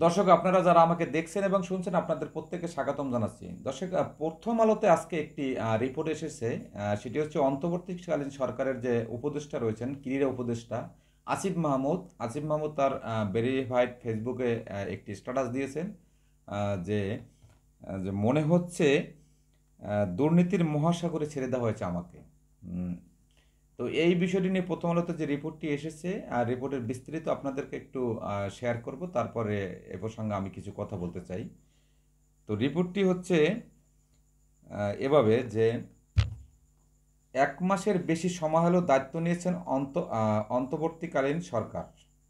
দর্শক, আপনারা যারা আমাকে দেখছেন এবং শুনছেন আপনাদের প্রত্যেককে স্বাগতম জানাচ্ছি। দর্শক, প্রথম আলোতে আজকে একটি রিপোর্ট এসেছে। সেটি হচ্ছে অন্তর্বর্তীকালীন সরকারের যে উপদেষ্টা রয়েছেন, ক্রীড়া উপদেষ্টা আসিফ মাহমুদ তার ভেরিফাইড ফেসবুকে একটি স্ট্যাটাস দিয়েছেন, যে যে মনে হচ্ছে দুর্নীতির মহাসাগরে ছেড়ে দেওয়া হয়েছে আমাকে। উম, তো এই বিষয়টি নিয়ে প্রথম আলোতে যে রিপোর্টটি এসেছে, আর রিপোর্টের বিস্তারিত আপনাদেরকে একটু শেয়ার করব, তারপরে এ প্রসঙ্গে আমি কিছু কথা বলতে চাই। তো রিপোর্টটি হচ্ছে এভাবে যে 1 মাসের বেশি সময় হলো দায়িত্ব নিয়েছেন অন্তর্বর্তীকালীন সরকার।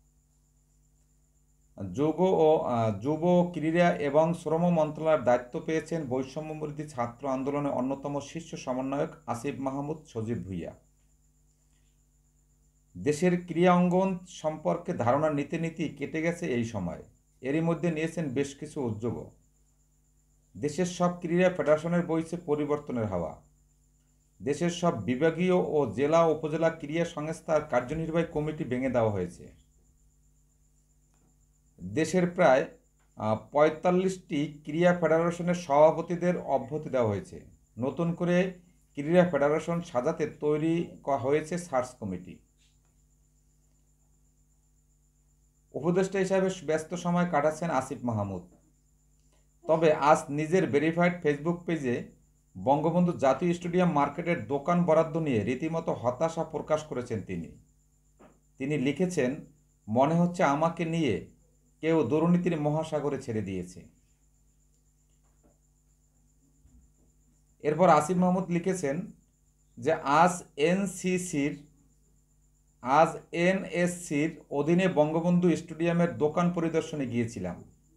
যোগ ও যুব ক্রীড়া এবং শ্রম মন্ত্রণালয়ের দায়িত্ব পেয়েছেন বৈষম্যবিরোধী ছাত্র আন্দোলনের অন্যতম শীর্ষ সমন্বয়ক আসিফ মাহমুদ সজীব ভুঁইয়া। দেশের ক্রীড়া অঙ্গন সম্পর্কে ধারণা নিতে নিতেই কেটে গেছে এই সময়। এরই মধ্যে নিয়েছেন বেশ কিছু উদ্যোগও। দেশের সব ক্রীড়া ফেডারেশনের বইছে পরিবর্তনের হাওয়া। দেশের সব বিভাগীয় ও জেলা উপজেলা ক্রীড়া সংস্থার কার্যনির্বাহী কমিটি ভেঙে দেওয়া হয়েছে। দেশের প্রায় ৪৫টি ক্রীড়া ফেডারেশনের সভাপতিদের অব্যাহতি দেওয়া হয়েছে। নতুন করে ক্রীড়া ফেডারেশন সাজাতে তৈরি হয়েছে সার্চ কমিটি। উপদেষ্টা হিসাবে ব্যস্ত সময় কাটাচ্ছেন আসিফ মাহমুদ। তবে আজ নিজের ভেরিফাইড ফেসবুক পেজে বঙ্গবন্ধু জাতীয় স্টেডিয়াম মার্কেটের দোকান বরাদ্দ নিয়ে রীতিমতো হতাশা প্রকাশ করেছেন তিনি লিখেছেন, মনে হচ্ছে আমাকে নিয়ে কেউ দুর্নীতির মহাসাগরে ছেড়ে দিয়েছে। এরপর আসিফ মাহমুদ লিখেছেন যে আজ এনএসসির অধীনে বঙ্গবন্ধু স্টেডিয়ামের দোকান পরিদর্শনে গিয়েছিলাম।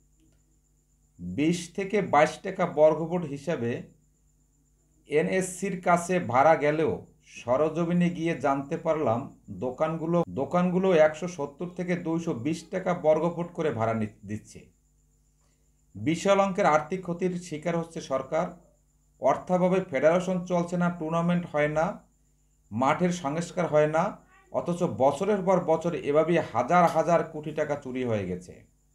20 থেকে 22 টাকা বর্গফুট হিসাবে এনএসসির কাছে ভাড়া গেলেও সরজমিনে গিয়ে জানতে পারলাম দোকানগুলো 170 থেকে 220 টাকা বর্গফুট করে ভাড়া দিচ্ছে। বিশাল অঙ্কের আর্থিক ক্ষতির শিকার হচ্ছে সরকার। অর্থাভাবে ফেডারেশন চলছে না, টুর্নামেন্ট হয় না, মাঠের সংস্কার হয় না, অথচ বছরের পর বছর এভাবেই হাজার হাজার কোটি টাকা চুরি হয়ে গেছে।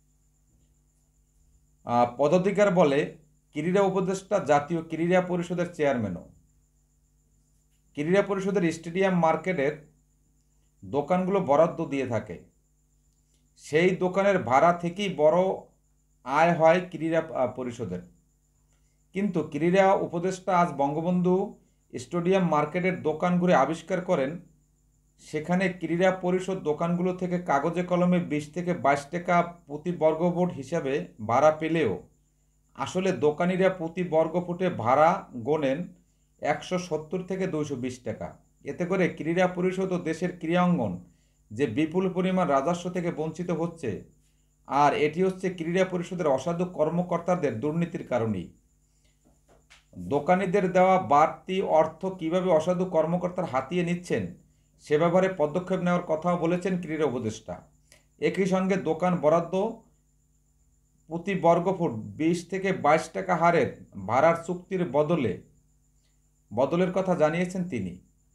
পদাধিকার বলে ক্রীড়া উপদেষ্টা জাতীয় ক্রীড়া পরিষদের চেয়ারম্যানও। ক্রীড়া পরিষদের স্টেডিয়াম মার্কেটের দোকানগুলো বরাদ্দ দিয়ে থাকে। সেই দোকানের ভাড়া থেকেই বড় আয় হয় ক্রীড়া পরিষদের। কিন্তু ক্রীড়া উপদেষ্টা আজ বঙ্গবন্ধু স্টেডিয়াম মার্কেটের দোকান ঘুরে আবিষ্কার করেন, সেখানে ক্রীড়া পরিষদ দোকানগুলো থেকে কাগজে কলমে 20 থেকে 22 টাকা প্রতি বর্গফুট হিসাবে ভাড়া পেলেও আসলে দোকানিরা প্রতি বর্গফুটে ভাড়া গোনেন 170 থেকে 220 টাকা। এতে করে ক্রীড়া পরিষদ ও দেশের ক্রীড়া অঙ্গন যে বিপুল পরিমাণ রাজস্ব থেকে বঞ্চিত হচ্ছে, আর এটি হচ্ছে ক্রীড়া পরিষদের অসাধু কর্মকর্তাদের দুর্নীতির কারণেই। দোকানিদের দেওয়া বাড়তি অর্থ কিভাবে অসাধু কর্মকর্তারা হাতিয়ে নিচ্ছেন সে ব্যাপারে পদক্ষেপ নেওয়ার কথাও বলেছেন ক্রীড়া উপদেষ্টা। একই সঙ্গে দোকান বরাদ্দ প্রতি বর্গফুট 20 থেকে 22 টাকা হারের ভাড়ার চুক্তির বদলের কথা জানিয়েছেন তিনি।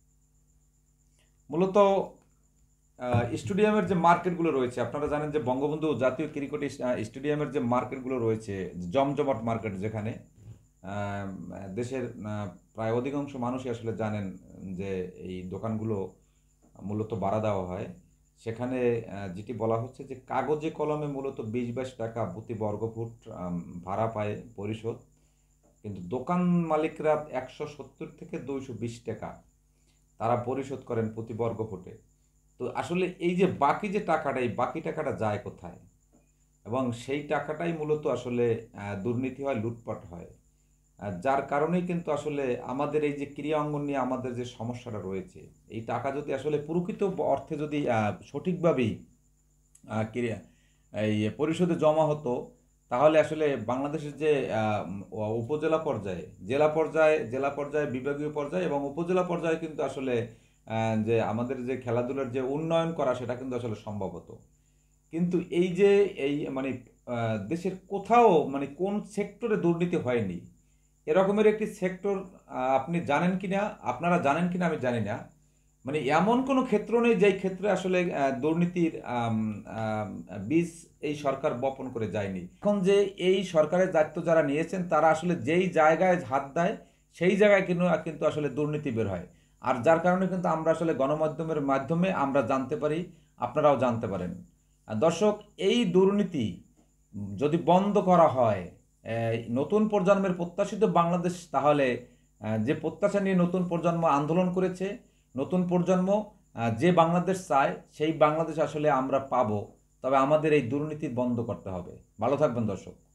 মূলত স্টেডিয়ামের যে মার্কেটগুলো রয়েছে, আপনারা জানেন যে বঙ্গবন্ধু জাতীয় ক্রিকেট স্টেডিয়ামের যে মার্কেটগুলো রয়েছে, জমজমাট মার্কেট, যেখানে দেশের প্রায় অধিকাংশ মানুষই আসলে জানেন যে এই দোকানগুলো মূলত ভাড়া দেওয়া হয়। সেখানে যেটি বলা হচ্ছে যে কাগজে কলমে মূলত 20-22 টাকা প্রতি বর্গফুট ভাড়া পায় পরিশোধ, কিন্তু দোকান মালিকরা 170 থেকে 220 টাকা তারা পরিশোধ করেন প্রতি বর্গফুটে। তো আসলে এই যে বাকি যে টাকাটা, এই বাকি টাকাটা যায় কোথায়? এবং সেই টাকাটাই মূলত আসলে দুর্নীতি হয়, লুটপাট হয়। যার কারণেই কিন্তু আসলে আমাদের এই যে ক্রীড়া অঙ্গন নিয়ে আমাদের যে সমস্যাটা রয়েছে, এই টাকা যদি আসলে প্রকৃত অর্থে যদি সঠিকভাবেই ক্রীড়া এই পরিশোধে জমা হতো, তাহলে আসলে বাংলাদেশের যে উপজেলা পর্যায়ে, জেলা পর্যায়ে, বিভাগীয় পর্যায়ে এবং উপজেলা পর্যায়ে কিন্তু আসলে যে আমাদের যে খেলাধুলার যে উন্নয়ন করা, সেটা কিন্তু আসলে সম্ভব হতো। কিন্তু এই যে এই মানে দেশের কোথাও মানে কোন সেক্টরে দুর্নীতি হয়নি, এরকমের একটি সেক্টর আপনি জানেন কিনা, আপনারা জানেন কিনা আমি জানি না। মানে এমন কোনো ক্ষেত্র নেই যেই ক্ষেত্রে আসলে দুর্নীতির বীজ এই সরকার বপন করে যায়নি। এখন যে এই সরকারের দায়িত্ব যারা নিয়েছেন তারা আসলে যেই জায়গায় হাত দেয় সেই জায়গায় কিন্তু কিন্তু আসলে দুর্নীতি বের হয়। আর যার কারণে কিন্তু আমরা আসলে গণমাধ্যমের মাধ্যমে আমরা জানতে পারি, আপনারাও জানতে পারেন। দর্শক, এই দুর্নীতি যদি বন্ধ করা হয়, নতুন প্রজন্মের প্রত্যাশিত বাংলাদেশ, তাহলে যে প্রত্যাশা নিয়ে নতুন প্রজন্ম আন্দোলন করেছে, নতুন প্রজন্ম যে বাংলাদেশ চায় সেই বাংলাদেশ আসলে আমরা পাবো। তবে আমাদের এই দুর্নীতি বন্ধ করতে হবে। ভালো থাকবেন দর্শক।